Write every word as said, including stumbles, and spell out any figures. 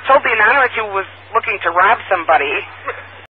told the anonymous who was looking to rob somebody